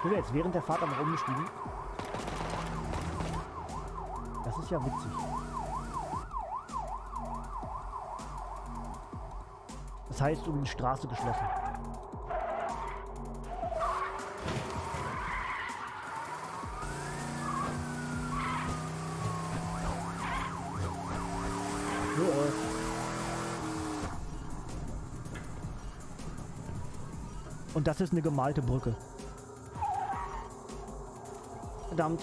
Ich bin jetzt während der Fahrt am rumgestiegen. Das ist ja witzig. Das heißt, um die Straße geschlossen. Und das ist eine gemalte Brücke. Verdammt.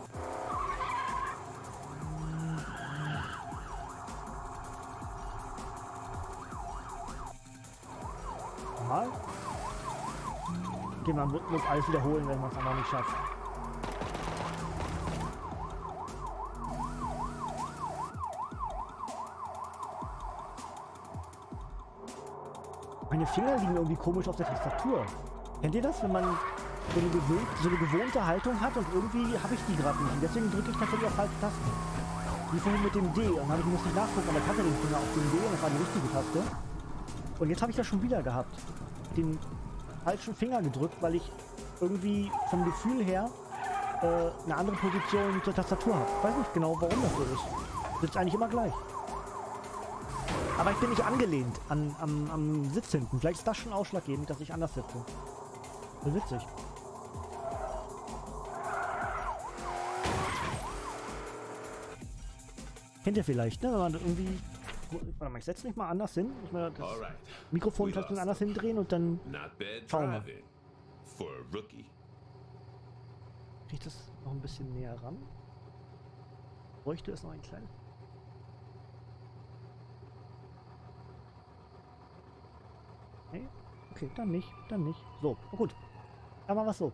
Mal. Okay, man muss alles wiederholen, wenn man es einfach nicht schafft. Meine Finger liegen irgendwie komisch auf der Tastatur. Kennt ihr das, wenn man so eine gewohnte Haltung hat und irgendwie habe ich die gerade nicht. Und deswegen drücke ich tatsächlich auf falsche Tasten. Wie vorhin mit dem D. Und dann musste ich nachgucken, aber ich hatte den Finger auf dem D und das war die richtige Taste. Und jetzt habe ich das schon wieder gehabt. Den falschen Finger gedrückt, weil ich irgendwie vom Gefühl her eine andere Position zur Tastatur habe. Ich weiß nicht genau, warum das so ist. Sitzt eigentlich immer gleich. Aber ich bin nicht angelehnt am Sitz hinten. Vielleicht ist das schon ausschlaggebend, dass ich anders sitze. So witzig. Kennt ihr vielleicht, ne? Wenn man irgendwie... Warte mal, ich setze mich mal anders hin. Ich mal das Mikrofon vielleicht anders hindrehen und dann... Schauen wir. Krieg ich das noch ein bisschen näher ran? Bräuchte es noch ein kleines... Nee? Okay, dann nicht, dann nicht. So, na gut. Dann machen wir es so.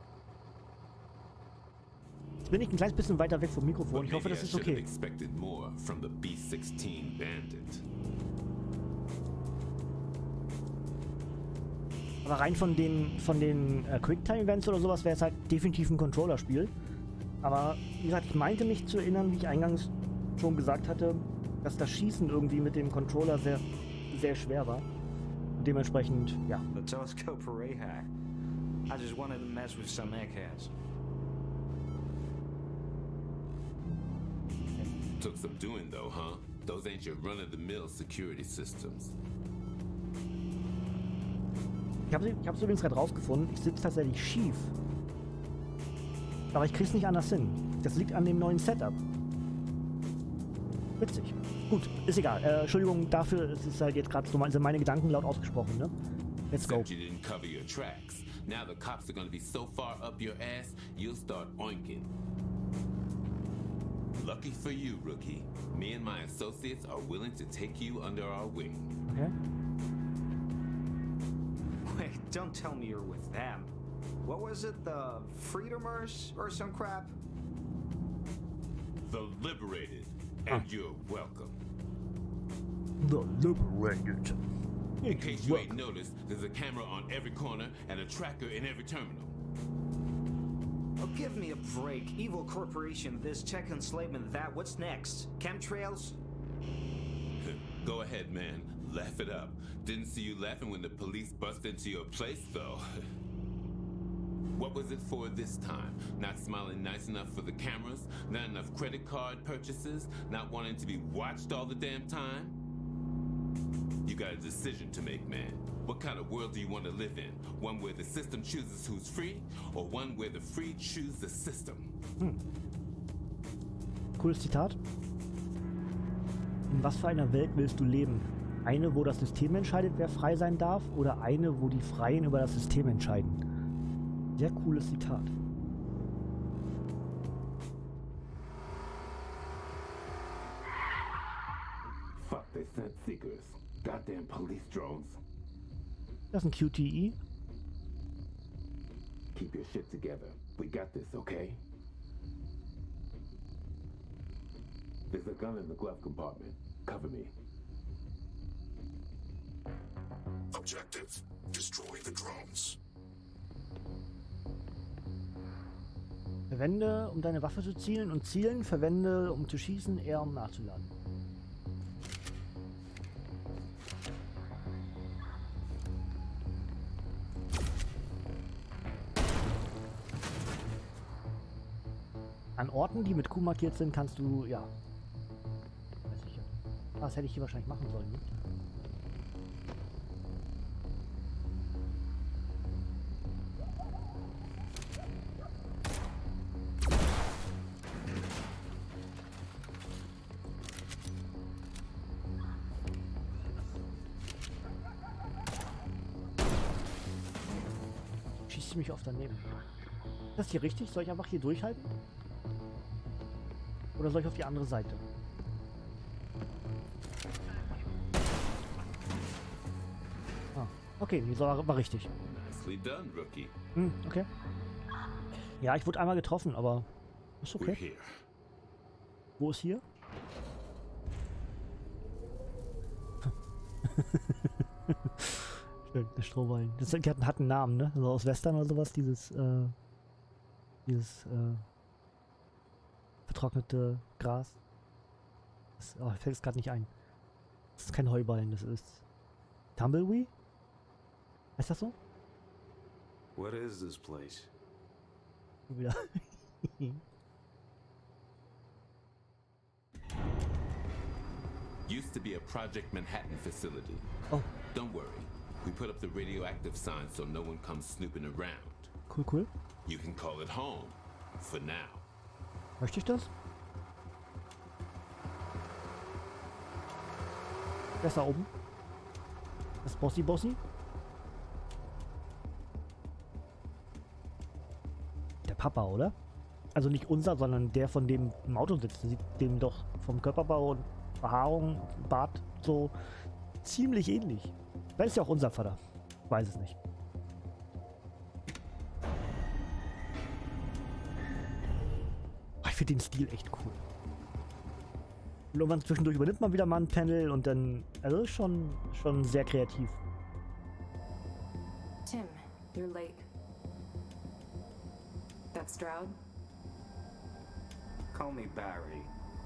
Jetzt bin ich ein kleines bisschen weiter weg vom Mikrofon. Ich hoffe, das ist okay. Aber rein von den Quicktime-Events oder sowas wäre es halt definitiv ein Controller-Spiel. Aber wie gesagt, ich meinte mich zu erinnern, wie ich eingangs schon gesagt hatte, dass das Schießen irgendwie mit dem Controller sehr, sehr schwer war. Dementsprechend, ja. The telescope array hack. I just wanted to mess with some eggheads. Took some doing though, huh? Those ain't your run-of-the-mill security systems. Ich hab's übrigens gerade rausgefunden. Ich sitze tatsächlich schief. Aber ich krieg's nicht anders hin. Das liegt an dem neuen Setup. Witzig. Gut, ist egal. Entschuldigung dafür, es ist halt jetzt gerade so meine Gedanken laut ausgesprochen, ne? Let's go. You didn't cover your tracks. Now the cops are gonna be so far up your ass, you'll start oinking. Lucky for you, rookie. Me and my associates are willing to take you under our wing. Okay. Wait, don't tell me you're with them. What was it, the Freedomers or some crap? The Liberated. And you're welcome. The Liberated. In case you ain't noticed, there's a camera on every corner and a tracker in every terminal. Oh, give me a break. Evil corporation, this, check enslavement, that. What's next? Chemtrails? Go ahead, man. Laugh it up. Didn't see you laughing when the police bust into your place, though. What was it for this time? Not smiling nice enough for the cameras? Not enough credit card purchases? Not wanting to be watched all the damn time? You got a decision to make, man. What kind of world do you want to live in? One where the system chooses who's free, or one where the free choose the system? Cooles Zitat. In was für einer Welt willst du leben? Eine, wo das System entscheidet, wer frei sein darf, oder eine, wo die Freien über das System entscheiden? Sehr cooles Zitat. Fuck, they sent seekers. Goddamn police drones. Das ist ein QTE. Keep your shit together. We got this, okay? There's a gun in the glove compartment. Cover me. Objective: destroy the drones. Verwende, um deine Waffe zu zielen, und zielen verwende, um zu schießen, eher um nachzuladen. An Orten, die mit Q markiert sind, kannst du, ja. Weiß ich ja. Das hätte ich hier wahrscheinlich machen sollen, nicht? Schießt mich auf daneben. Ist das hier richtig? Soll ich einfach hier durchhalten? Oder soll ich auf die andere Seite? Ah, okay, die war richtig. Nicely done, Rookie. Hm, okay. Ja, ich wurde einmal getroffen, aber ist We're okay. here. Wo ist hier? Schön, der Strohballen. Das hat einen Namen, ne? Also aus Western oder sowas, dieses vertrocknete Gras. Das, oh, fällt es gerade nicht ein. Das ist kein Heuballen, das ist Tumbleweed? Heißt das so? What is this place? Wieder. Used to be a Project Manhattan facility. Oh, Don't worry. We put up the radioactive sign so no one comes snooping around. cool, cool. You can call it home. For now. Möchte ich das? Wer ist da oben? Das Bossy Bossy? Der Papa, oder? Also nicht unser, sondern der, von dem im Auto sitzt. Sieht dem doch vom Körperbau und Behaarung, Bart so ziemlich ähnlich. Vielleicht ist ja auch unser Vater. Weiß es nicht. Ich finde den Stil echt cool. Und irgendwann zwischendurch übernimmt man wieder mal ein Panel und dann, also ist schon sehr kreativ. Tim, you're late. That's Stroud? Call me Barry.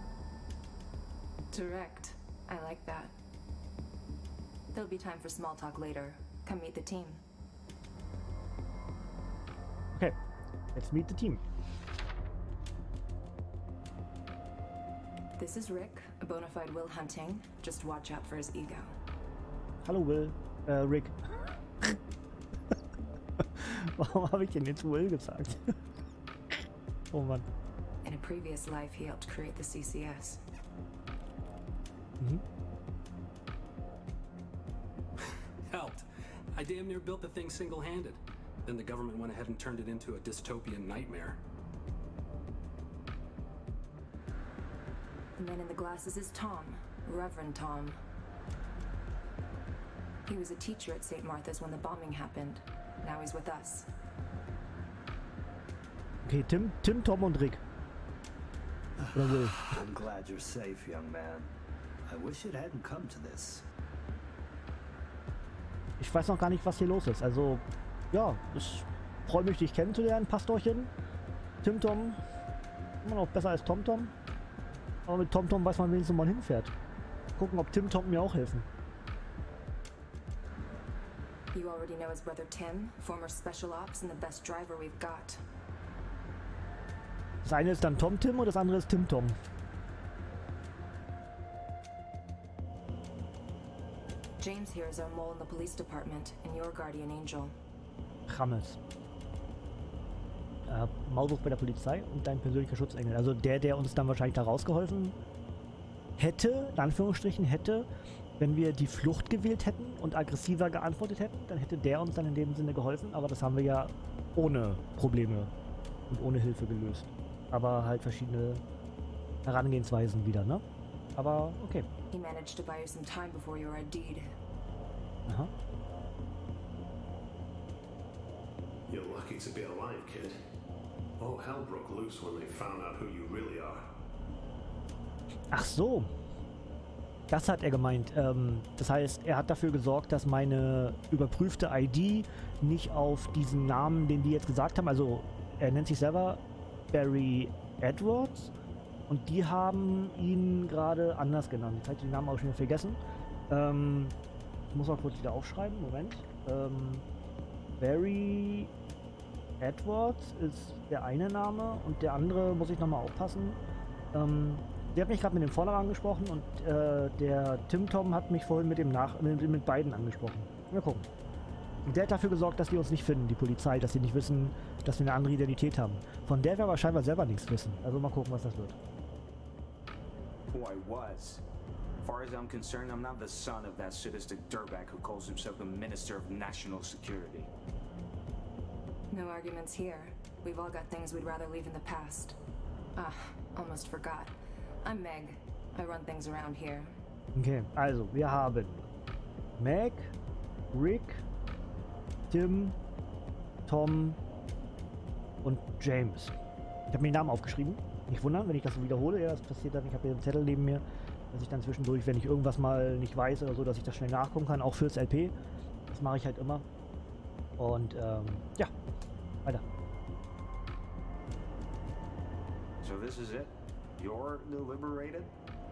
Direct. I like that. There'll be time for small talk later. Come meet the team. Okay, let's meet the team. This is Rick, a bona fide Will Hunting. Just watch out for his ego. Hallo Will, Rick. Warum habe ich denn jetzt Will gesagt? Oh Mann. In a previous life, he helped create the CCS. Mhm. Helped. I damn near built the thing single-handed. Then the government went ahead and turned it into a dystopian nightmare. The man in the glasses is Tom, Reverend Tom. He was a teacher at St. Martha's when the bombing happened. Now he's with us. Okay, Tim, Tom und Rick. Oder Will. I'm glad you're safe, young man. I wish it hadn't come to this. Ich weiß noch gar nicht, was hier los ist. Also, ja, ich freue mich, dich kennenzulernen, Pastorchen. Tim Tom. Immer noch besser als Tom Tom. Aber mit Tom Tom weiß man wenigstens, wo man hinfährt. Gucken, ob Tim Tom mir auch helfen. You already know his brother Tim, former special ops and the best driver we've got. Das eine ist dann Tom Tim und das andere ist Tim Tom. James here is our mole in the police department and your guardian angel. Rammes. Maulwurf bei der Polizei und dein persönlicher Schutzengel. Also der uns dann wahrscheinlich da rausgeholfen hätte, in Anführungsstrichen hätte, wenn wir die Flucht gewählt hätten und aggressiver geantwortet hätten, dann hätte der uns dann in dem Sinne geholfen. Aber das haben wir ja ohne Probleme und ohne Hilfe gelöst. Aber halt verschiedene Herangehensweisen wieder, ne? Aber okay. He managed to buy you some time before you were a deed. Aha. You're lucky to be alive, kid. All hell broke loose when they found out who you really are. Ach so. Das hat er gemeint. Das heißt, er hat dafür gesorgt, dass meine überprüfte ID nicht auf diesen Namen, den die jetzt gesagt haben, also er nennt sich selber Barry Edwards und die haben ihn gerade anders genannt. Jetzt habe ich den Namen auch schon wieder vergessen. Ich muss mal kurz wieder aufschreiben. Moment. Barry Edwards ist der eine Name und der andere muss ich nochmal aufpassen. Der hat mich gerade mit dem Vornamen angesprochen und der Tim Tom hat mich vorhin mit beiden angesprochen. Mal gucken. Und der hat dafür gesorgt, dass die uns nicht finden, die Polizei, dass sie nicht wissen, dass wir eine andere Identität haben. Von der wir aber scheinbar selber nichts wissen. Also mal gucken, was das wird. Who I was. As far as I'm concerned, I'm not the son of that sadistic dirtbag who calls himself the Minister of National Security. No arguments here. We've all got things we'd rather leave in the past. Ah, almost forgot. I'm Meg. I run things around here. Okay, also wir haben Meg, Rick, Tim, Tom und James. Ich habe mir die Namen aufgeschrieben. Nicht wundern, wenn ich das so wiederhole. Ja, das passiert dann. Ich habe hier einen Zettel neben mir, dass ich dann zwischendurch, wenn ich irgendwas mal nicht weiß oder so, dass ich das schnell nachgucken kann. Auch fürs LP. Das mache ich halt immer. Und ja, weiter. So this is it? You're the liberated?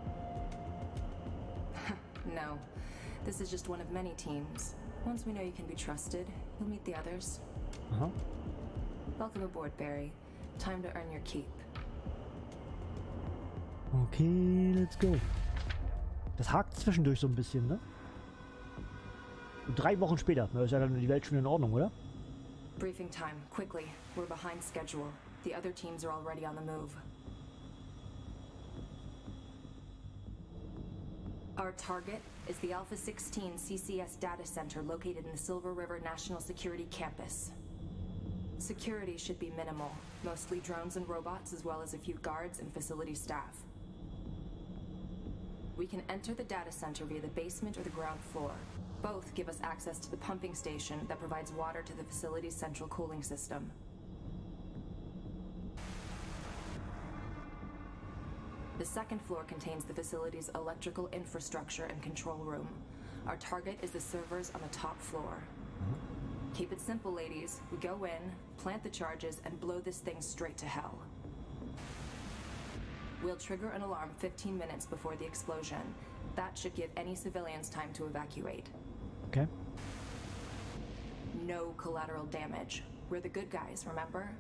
No. This is just one of many teams. Once we know you can be trusted, you'll meet the others. Aha. Welcome aboard, Barry. Time to earn your keep. Okay, let's go. Das hakt zwischendurch so ein bisschen, ne? Und 3 Wochen später, da ist ja dann die Welt schon in Ordnung, oder? Briefing time, quickly. We're behind schedule. The other teams are already on the move. Our target is the Alpha 16 CCS data center located in the Silver River National Security Campus. Security should be minimal, mostly drones and robots as well as a few guards and facility staff. We can enter the data center via the basement or the ground floor. Both give us access to the pumping station that provides water to the facility's central cooling system. The second floor contains the facility's electrical infrastructure and control room. Our target is the servers on the top floor. Keep it simple, ladies. We go in, plant the charges, and blow this thing straight to hell. We'll trigger an alarm 15 minutes before the explosion. That should give any civilians time to evacuate. Okay. No collateral damage. We're the good guys, remember?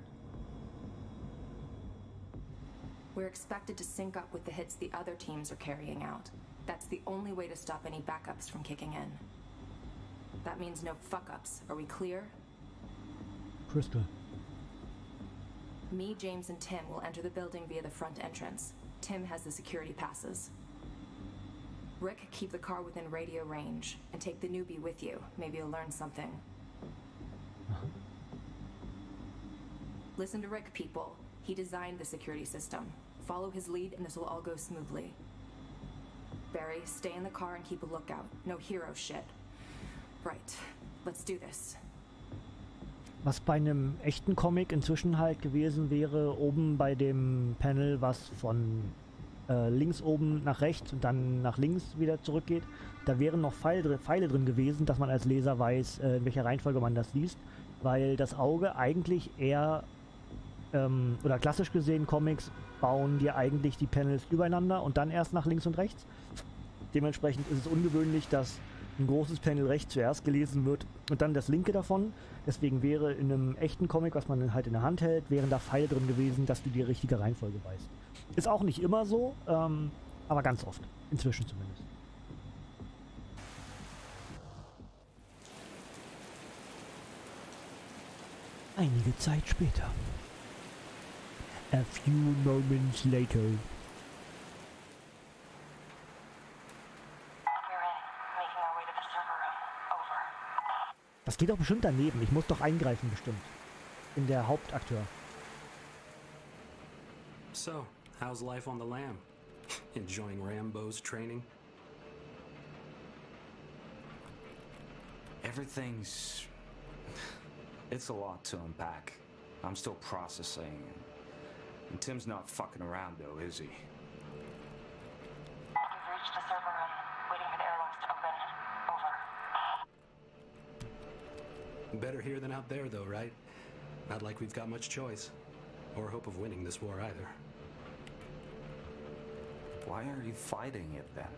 We're expected to sync up with the hits the other teams are carrying out. That's the only way to stop any backups from kicking in. That means no fuck-ups. Are we clear? Crystal. Me, James, and Tim will enter the building via the front entrance. Tim has the security passes. Rick, keep the car within radio range, and take the newbie with you. Maybe you'll learn something. Listen to Rick, people. He designed the security system. Follow his lead and this will all go smoothly. Barry, stay in the car and keep a lookout. No hero shit. Right. Let's do this. Was bei einem echten Comic inzwischen halt gewesen wäre, oben bei dem Panel, was von links oben nach rechts und dann nach links wieder zurückgeht, da wären noch Pfeile drin gewesen, dass man als Leser weiß, in welcher Reihenfolge man das liest, weil das Auge eigentlich eher, oder klassisch gesehen, Comics bauen dir eigentlich die Panels übereinander und dann erst nach links und rechts. Dementsprechend ist es ungewöhnlich, dass ein großes Panel rechts zuerst gelesen wird und dann das linke davon. Deswegen wäre in einem echten Comic, was man halt in der Hand hält, wären da Pfeile drin gewesen, dass du die richtige Reihenfolge weißt. Ist auch nicht immer so, aber ganz oft. Inzwischen zumindest. Einige Zeit später. A few moments later. Das geht doch bestimmt daneben. Ich muss doch eingreifen, bestimmt. In der Hauptakteur. So, how's life on the lam? Enjoying Rambo's training? Everything's... It's a lot to unpack. I'm still processing. And Tim's not fucking around, though, is he? We've reached the server room, waiting for the airlocks to open. Over. Better here than out there, though, right? Not like we've got much choice. Or hope of winning this war, either. Why are you fighting it, then?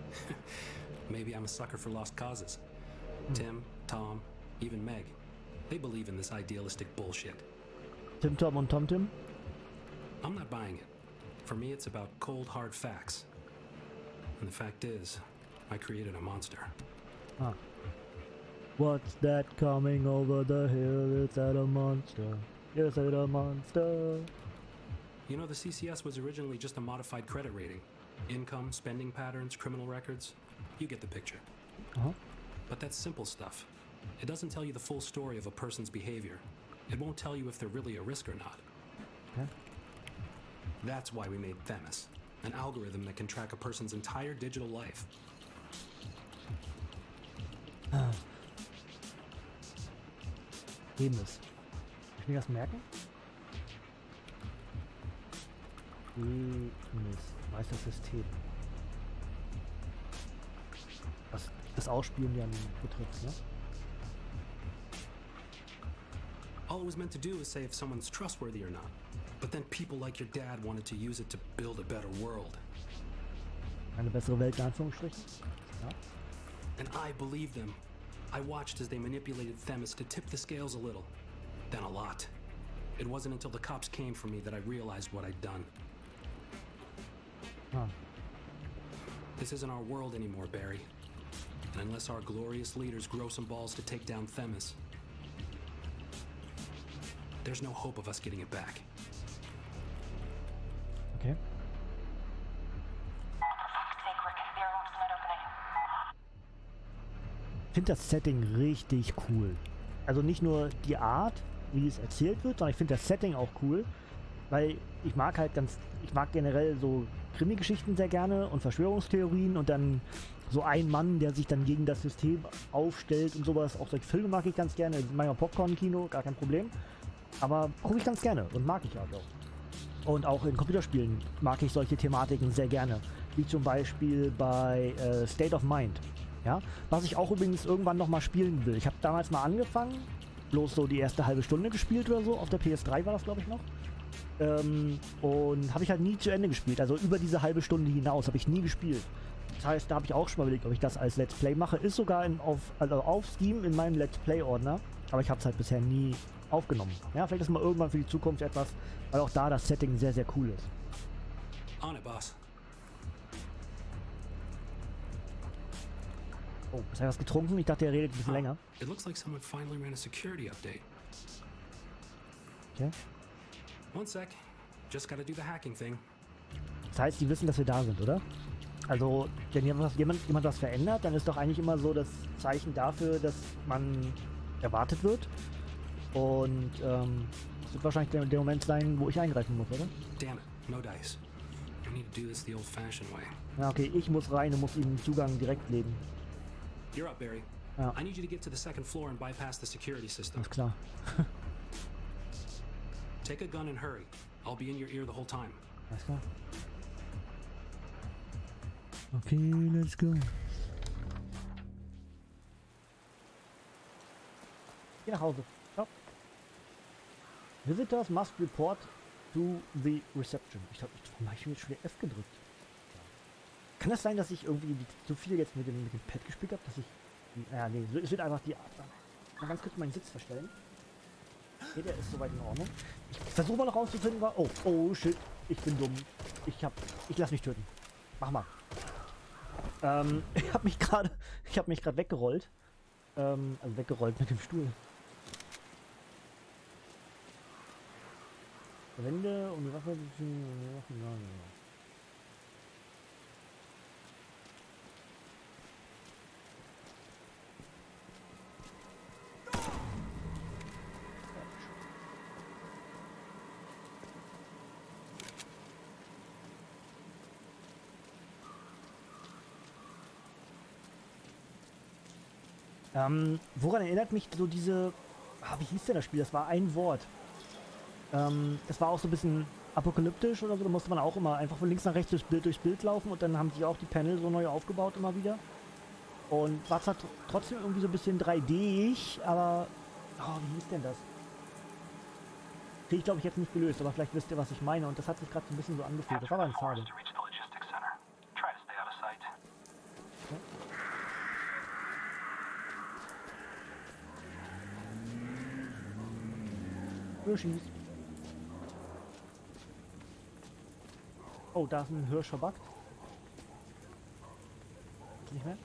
Maybe I'm a sucker for lost causes. Tim, Tom, even Meg. They believe in this idealistic bullshit. Tim Tom und Tom Tim? I'm not buying it. For me, it's about cold, hard facts. And the fact is, I created a monster. Ah. What's that coming over the hill? Is that a monster? Is it a monster? You know, the CCS was originally just a modified credit rating. Income, spending patterns, criminal records. You get the picture. Uh-huh. But that's simple stuff. It doesn't tell you the full story of a person's behavior. It won't tell you if they're really a risk or not. Okay. That's why we made Themis, an algorithm that can track a person's entire digital life. Themis. Kann ich mir das merken? Themis. Meistersystem. Was das Ausspielen ja betrifft, ne? All it was meant to do is say if someone's trustworthy or not. But then people like your dad wanted to use it to build a better world. Eine bessere Welt, in Anführungsstrichen. Ja. And I believed them. I watched as they manipulated Themis to tip the scales a little. Then a lot. It wasn't until the cops came for me that I realized what I'd done. Ah. This isn't our world anymore, Barry. And unless our glorious leaders grow some balls to take down Themis, there's no hope of us getting it back. Okay. Ich finde das Setting richtig cool. Also nicht nur die Art, wie es erzählt wird, sondern ich finde das Setting auch cool, weil ich mag generell so Krimi-Geschichten sehr gerne und Verschwörungstheorien und dann so ein Mann, der sich dann gegen das System aufstellt und sowas. Auch solche Filme mag ich ganz gerne. Manchmal Popcorn-Kino, gar kein Problem. Aber gucke ich ganz gerne und mag ich auch. Und auch in Computerspielen mag ich solche Thematiken sehr gerne. Wie zum Beispiel bei State of Mind. Ja? Was ich auch übrigens irgendwann nochmal spielen will. Ich habe damals mal angefangen, bloß so die erste halbe Stunde gespielt oder so. Auf der PS3 war das, glaube ich, noch. Und habe ich halt nie zu Ende gespielt. Also über diese halbe Stunde hinaus habe ich nie gespielt. Das heißt, da habe ich auch schon mal überlegt, ob ich das als Let's Play mache. Ist sogar auf Steam in meinem Let's Play-Ordner. Aber ich habe es halt bisher nie aufgenommen. Ja, vielleicht ist mal irgendwann für die Zukunft etwas, weil auch da das Setting sehr, sehr cool ist. On it, boss. Oh, hast du was getrunken? Ich dachte, er redet ein bisschen länger. It looks like someone finally ran a security update. Okay. One sec. Just gotta do the hacking thing. Das heißt, die wissen, dass wir da sind, oder? Also, wenn jemand was verändert, dann ist doch eigentlich immer so das Zeichen dafür, dass man erwartet wird. Und das wird wahrscheinlich der Moment sein, wo ich eingreifen muss, oder? Damn it, no dice. I need to do this the old-fashioned way. Ja, okay, ich muss rein und muss ihm Zugang direkt legen. You're up, Barry. Ja. I need you to get to the second floor and bypass the security system. Alles klar. Take a gun and hurry. I'll be in your ear the whole time. Alles klar. Okay, let's go. Geh nach Hause. Ciao. Visitors must report to the reception. Ich glaube, ich habe jetzt schon F gedrückt. Kann das sein, dass ich irgendwie zu viel jetzt mit dem Pad gespielt habe, dass ich... Ja, nee, es wird einfach die Art. Mal ganz kurz meinen Sitz verstellen. Okay, der ist soweit in Ordnung. Ich versuche mal noch rauszufinden, war... Oh, shit. Ich bin dumm. Ich lass mich töten. Mach mal. Ich habe mich gerade weggerollt. Also weggerollt mit dem Stuhl. Verwende um die Waffe... Woran erinnert mich so diese... wie hieß denn das Spiel? Das war ein Wort. Das war auch so ein bisschen apokalyptisch oder so. Da musste man auch immer einfach von links nach rechts durchs Bild laufen und dann haben sich auch die Panel so neu aufgebaut immer wieder. Und war zwar trotzdem irgendwie so ein bisschen 3D-ig, aber... wie hieß denn das? Kriege ich, glaube ich, jetzt nicht gelöst, aber vielleicht wisst ihr, was ich meine. Und das hat sich gerade so ein bisschen so angefühlt. Das war aber ein schade. Hirschis. Oh, da ist ein Hirsch verbuggt. Nicht mehr?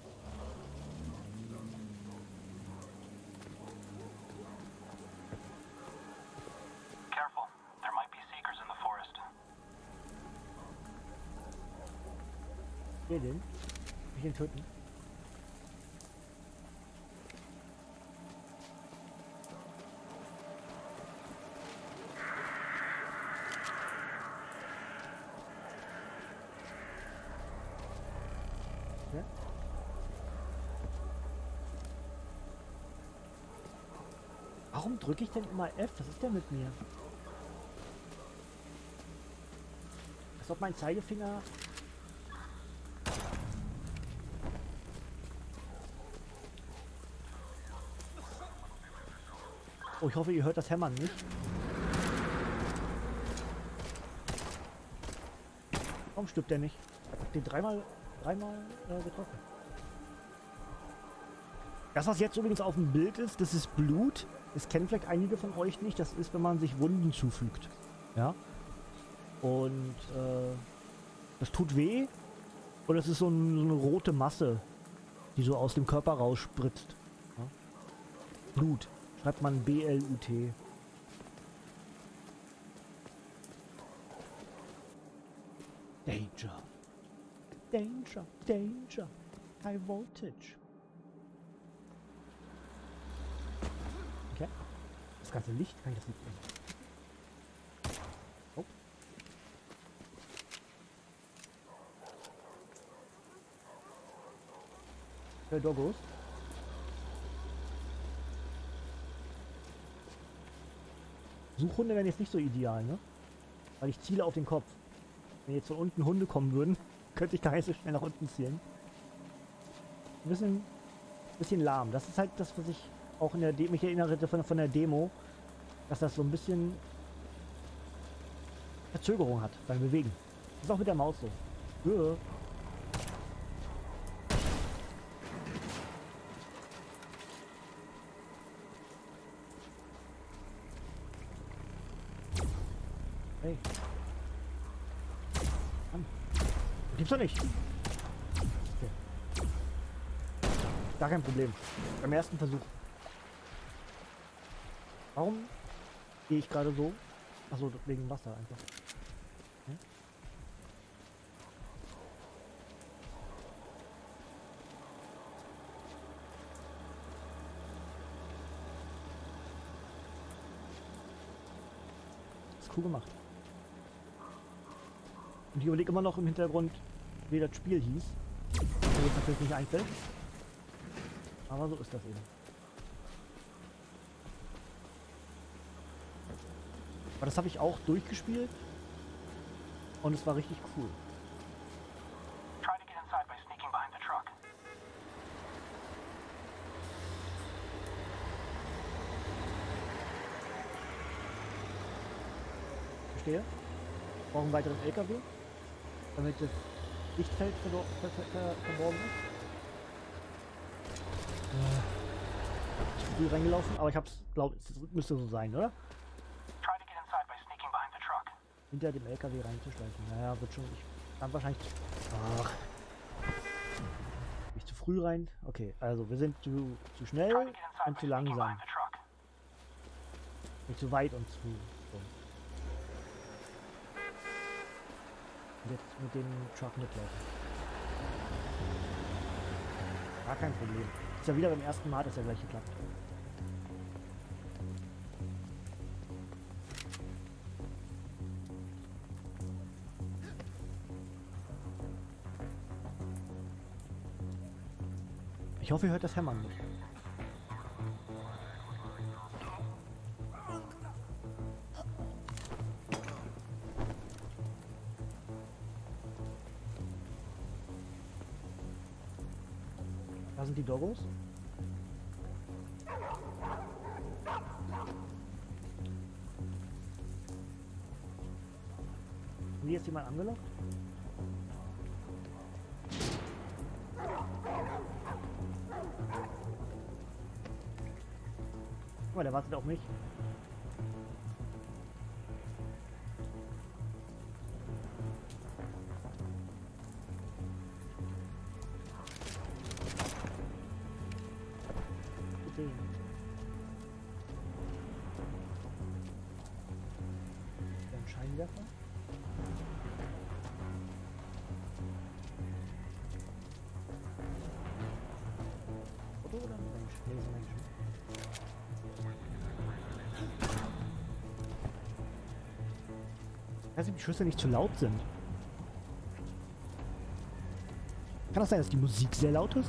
Careful. There might be seekers in the forest. Wer denn? Will ich den töten? Okay. Warum drücke ich denn immer F? Was ist denn mit mir? Als ob mein Zeigefinger... Oh, ich hoffe, ihr hört das Hämmern nicht. Warum stirbt der nicht? Ich hab den dreimal getroffen. Das, was jetzt übrigens auf dem Bild ist, das ist Blut. Das kennen vielleicht einige von euch nicht. Das ist, wenn man sich Wunden zufügt. Ja. Und das tut weh. Und es ist so eine rote Masse, die so aus dem Körper rausspritzt. Ja? Blut. Schreibt man B-L-U-T. Danger. Danger. Danger. High voltage. Okay. Das ganze Licht, kann ich das nicht sehen? Oh. Hey, Doggos. Suchhunde wären jetzt nicht so ideal, ne? Weil ich ziele auf den Kopf. Wenn jetzt von unten Hunde kommen würden, könnte ich gar nicht so schnell nach unten zielen. Ein bisschen lahm. Das ist halt das, was ich auch in der mich erinnere von der Demo, dass das so ein bisschen Verzögerung hat beim Bewegen. Das ist auch mit der Maus so. Ja. Hey. Mann. Gibt's doch nicht. Okay. Gar kein Problem. Beim ersten Versuch. Warum gehe ich gerade so? Achso, wegen Wasser einfach. Hm? Ist cool gemacht. Und ich überlege immer noch im Hintergrund, wie das Spiel hieß. Mir jetzt natürlich nicht einfällt. Aber so ist das eben. Aber das habe ich auch durchgespielt. Und es war richtig cool. Try to get inside by sneaking behind the truck. Verstehe. Wir brauchen einen weiteren LKW, damit das Lichtfeld verborgen ist. Ich bin früh reingelaufen, aber ich hab's, glaube es müsste so sein, oder? Try to get inside by sneaking behind the truck. Hinter dem LKW reinzuschleichen. Naja, wird schon. Ich kann wahrscheinlich. Ach. Bin ich zu früh rein? Okay, also wir sind zu schnell Try to get inside und by zu sneaking langsam. behind the truck. Nicht zu weit und zu. So. Und jetzt mit dem Truck mitlaufen. Gar kein Problem. Ist ja wieder beim ersten Mal, dass er gleich geklappt. Ich hoffe, ihr hört das Hämmern nicht. Da sind die Doggos. Haben die jetzt jemand angelockt? Guck mal, der wartet auf mich. sehen. Ein Scheinwerfer. Foto oder ein Mensch? Nee, ist ein Mensch. Ich weiß nicht, ob die Schüsse nicht zu laut sind. Kann das sein, dass die Musik sehr laut ist?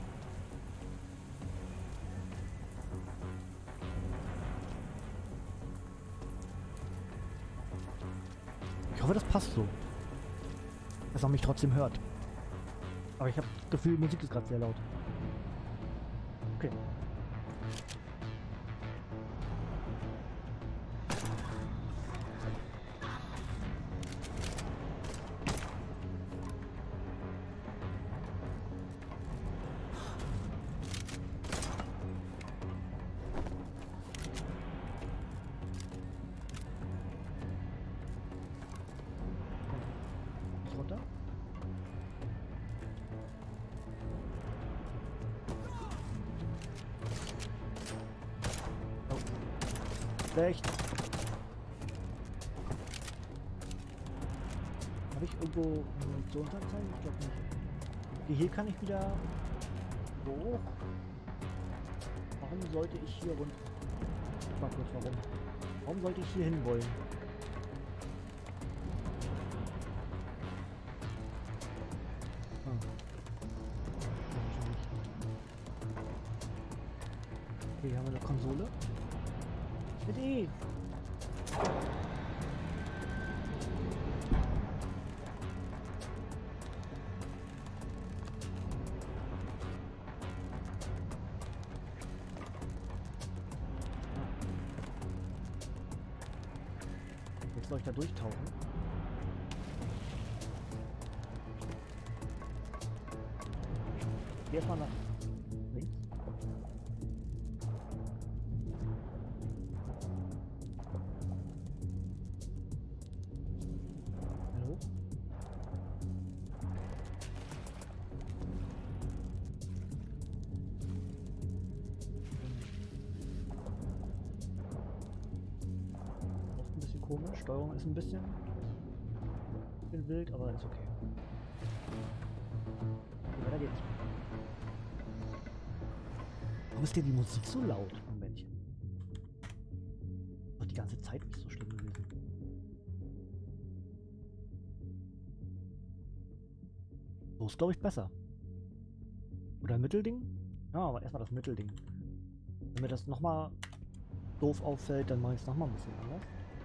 Ich hoffe, das passt so. Dass man mich trotzdem hört. Aber ich habe das Gefühl, die Musik ist gerade sehr laut. Okay. Runter. Oh. Schlecht. Habe ich irgendwo Munitionsanzeigen? Ich glaube nicht. Okay, hier kann ich wieder hoch. Warum sollte ich hier runter? Ich mal kurz warum. Warum sollte ich hier hin wollen? Okay, hier haben wir eine Konsole. Mit E. Jetzt soll ich da durchtauchen. Erstmal nach links. Hallo? Auch ein bisschen komisch. Steuerung ist ein bisschen wild, aber ist okay. Okay, weiter geht's. Warum ist denn die Musik so laut? Momentchen. Doch die ganze Zeit nicht so schlimm gewesen. So ist, glaube ich, besser. Oder ein Mittelding? Ja, aber erstmal das Mittelding. Wenn mir das nochmal doof auffällt, dann mache ich es nochmal ein bisschen anders.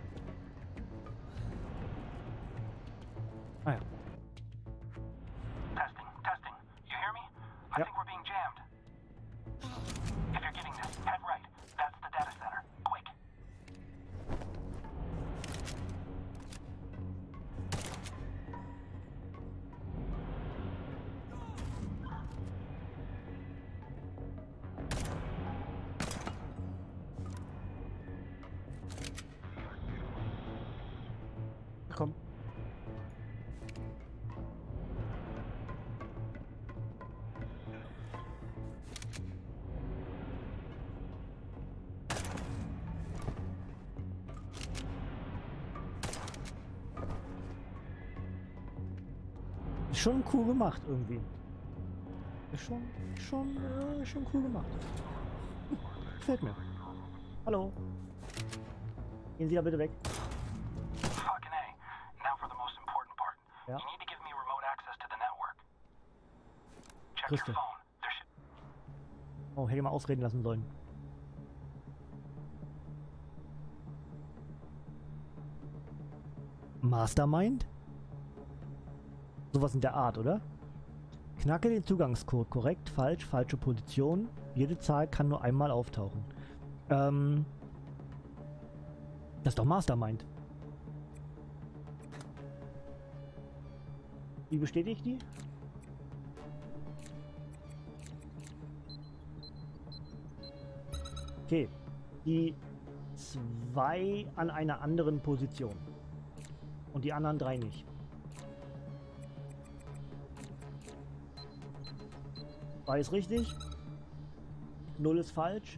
Ah ja. Testing, testing. You hear me? I Yep. think we're being jammed. If you're getting this, head right. That's the data center. Quick. Komm. Ist schon cool gemacht irgendwie. Ist schon cool gemacht. Gefällt mir. Hallo. Gehen Sie da bitte weg. Fucking A. Now for the most important part. Ja. You need to give me remote access to the network. Check Grüß your dich. phone. There should... Oh, hätte ich mal ausreden lassen sollen. Mastermind? Sowas in der Art, oder? Knacke den Zugangscode. Korrekt, falsch, falsche Position. Jede Zahl kann nur einmal auftauchen. Das ist doch Mastermind. Wie bestätige ich die? Okay. Die 2 an einer anderen Position. Und die anderen 3 nicht. Ist richtig. 0 ist falsch.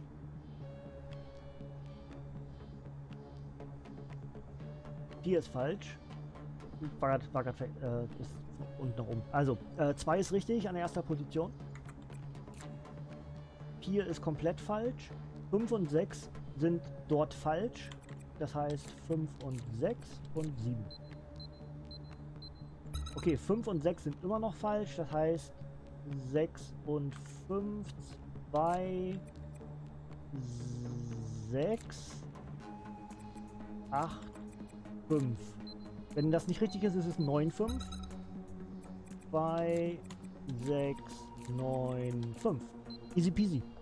Hier ist falsch. War grad, ist unten rum. Also, 2 ist richtig an erster Position. 4 ist komplett falsch. 5 und 6 sind dort falsch. Das heißt 5 und 6 und 7. Okay, 5 und 6 sind immer noch falsch. Das heißt 6 und 5, 2, 6, 8, 5. Wenn das nicht richtig ist, ist es 9, 5. 2, 6, 9, 5. Easy peasy.